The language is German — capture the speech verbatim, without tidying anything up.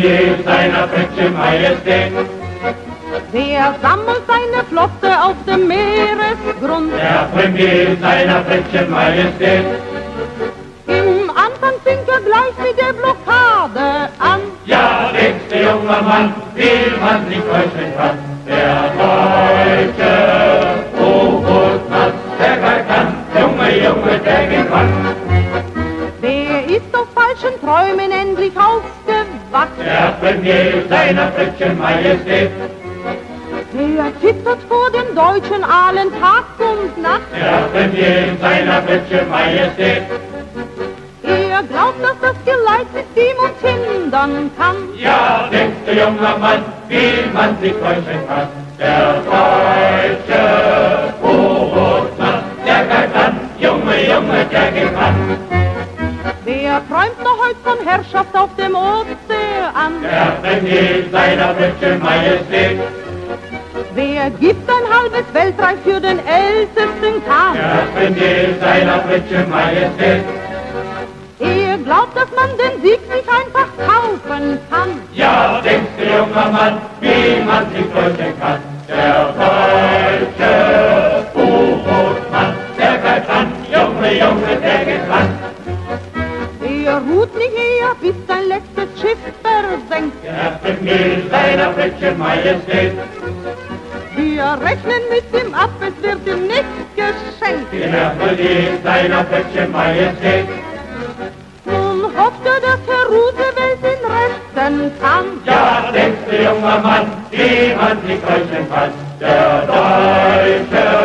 Premier seiner Britsche Majestät. Wer sammelt seine Flotte auf dem Meeresgrund? Der Premier seiner Britsche Majestät. Im Anfang fing er gleich mit der Blockade an. Ja, nächster junger Mann, wie man sich täuschen kann. Der deutsche U-Boot-Mann, der gar kann, Junge, Junge, der gewann. Wer ist auf falschen Träumen endlich aufgewacht? Der Premier seiner Britsche Majestät. Er zittert vor den Deutschen allen Tag und Nacht. Der Premier seiner Britsche Majestät. Er glaubt, dass das Geleit mit ihm uns hindern kann. Ja, denkst du, junger Mann, wie man sich täuschen kann. Der deutsche U-Boot-Mann, der gar kann, Junge, Junge, der gewann. Wer träumt noch heute von Herrschaft auf dem Ozean? Der Premier seiner Britsche Majestät. Wer gibt ein halbes Weltreich für den ältesten Kahn? Der Premier seiner Britsche Majestät. Er glaubt, dass man den Sieg nicht einfach kaufen kann. Ja, denkst du, junger Mann, wie man sich täuschen kann. Der deutsche U-Boot-Mann, der gar kann, Junge, Junge, der gewann. Er ruht nicht eher, bis sein letztes Schiff versenkt. Der Premier seiner Britsche Majestät. Wir rechnen mit ihm ab, es wird ihm nichts geschenkt. Der Premier seiner Britsche Majestät. Nun hofft er, dass Herr Roosevelt ihn retten kann. Ja, denkst du, junger Mann, wie man sich täuschen kann. Der deutsche